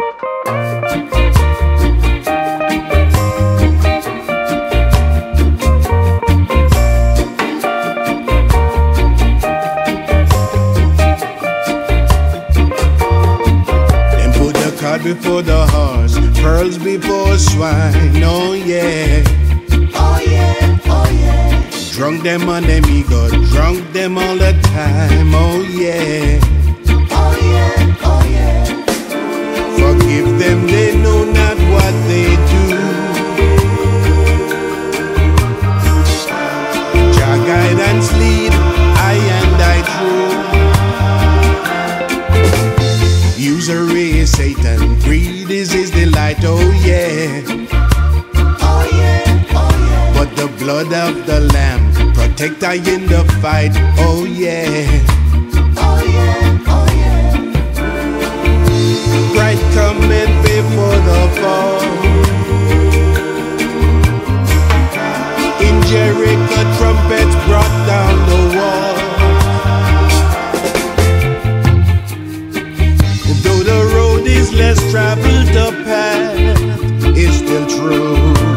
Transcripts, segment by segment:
Before the horse, pearls before swine, oh yeah. Oh yeah, oh yeah. Drunk them on them ego, drunk them all the time, oh yeah. Oh yeah, oh yeah. Forgive them, they know not what they do. Jah guidance lead, I and I true. Usury is Satan, greed is his delight, oh yeah. Oh yeah, oh yeah. But the blood of the Lamb protect I in the fight, oh yeah. Oh yeah, oh yeah. Bright coming before the fall. In Jericho trumpets brought down the wall. Though the road is less traveled, the path is still true.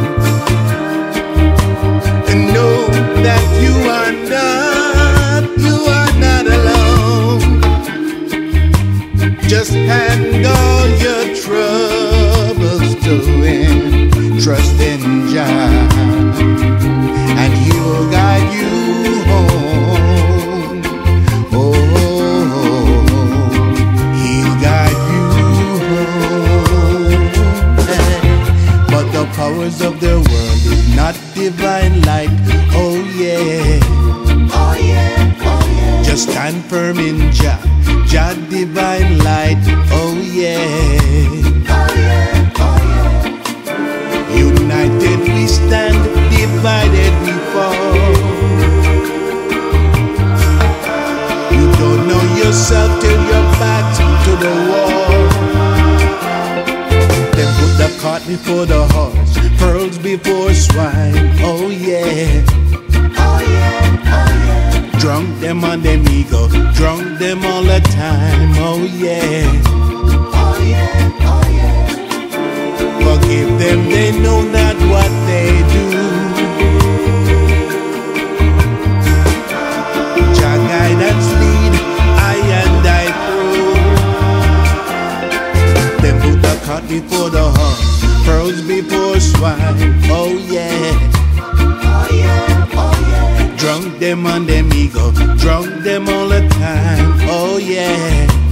And know that you are not alone. Just hand all your troubles to Him. Trust in Jah, and He will guide you home. Oh, He'll guide you home. But the powers of the world is not divine light. Oh yeah. Oh yeah, oh yeah. Just stand firm in Jah, Jah divine light. Oh yeah. Oh yeah, oh yeah. United we stand, divided we fall. You don't know yourself till you're back to the wall. Then put the cart before the horse, pearls before swine. Oh yeah. Oh yeah, oh yeah. Drunk them on them ego, drunk them all the time. Oh yeah. Oh yeah, oh yeah. Forgive them, they know not what they do. Jah guidance lead, I and I through. Then put the cart before the horse, pearls before swine. Oh yeah. Oh yeah, oh yeah. Drunk them on them ego, drunk them all the time. Oh yeah.